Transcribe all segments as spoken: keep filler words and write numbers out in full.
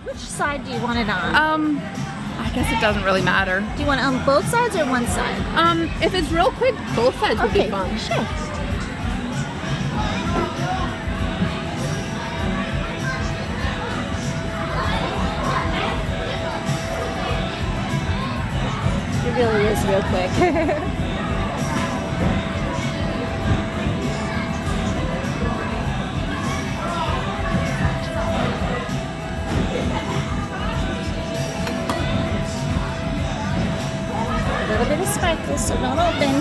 Which side do you want it on? Um, I guess it doesn't really matter. Do you want it on both sides or one side? Um, if it's real quick, both sides would Okay, be fun. sure. It really is real quick. A little bit of sparkles, so don't open.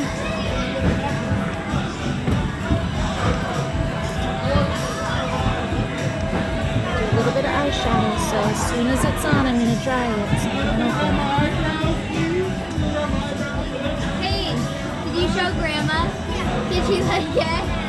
Do a little bit of eyeshadow, so as soon as it's on, I'm going to dry it, so don't open. Hey, did you show Grandma? Did she like it?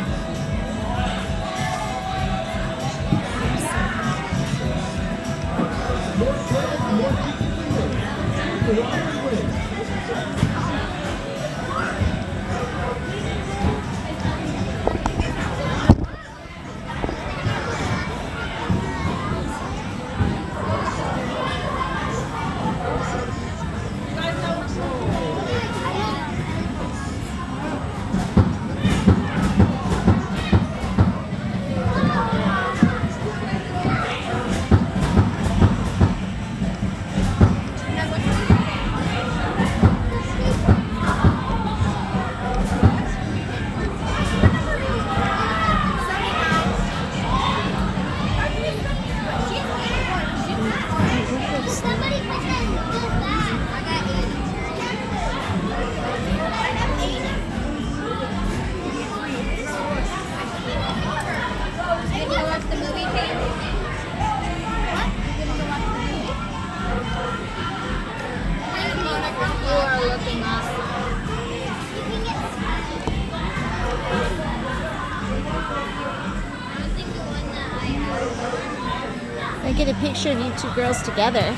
I get a picture of you two girls together.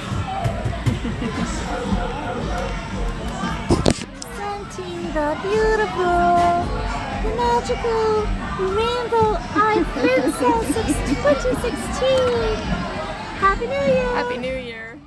Presenting the beautiful, the magical Rainbow Eye Princess of twenty sixteen. Happy New Year! Happy New Year!